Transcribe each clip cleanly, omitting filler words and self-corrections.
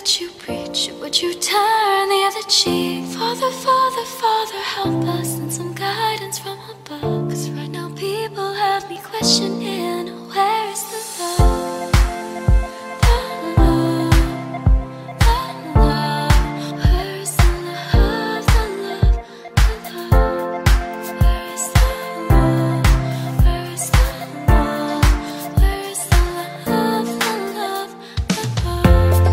that you preach? Or would you turn the other cheek? Father, Father, Father, help us and some guidance from above. 'Cause right now people have me questioning, where is the love? The love, the love. Where is the love, the love, the love? Where is the love? Where is the love? Where is the love, the love, the love?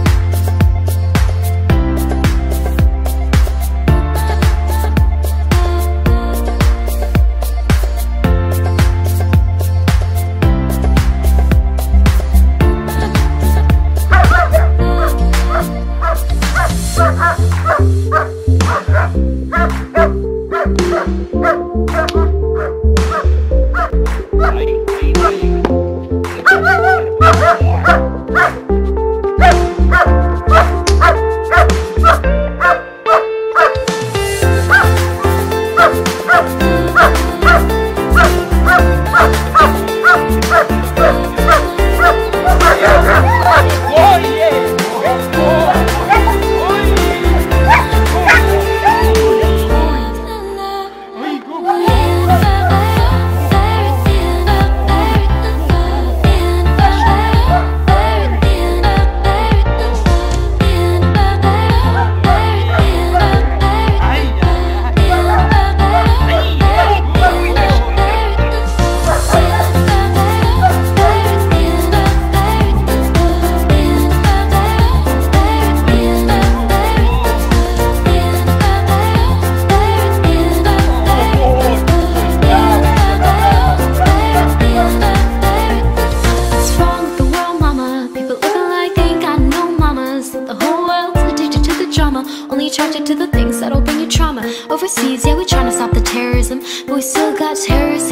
Only attracted to the things that'll bring you trauma. Overseas, yeah, we tryna stop the terrorism, but we still got terrorists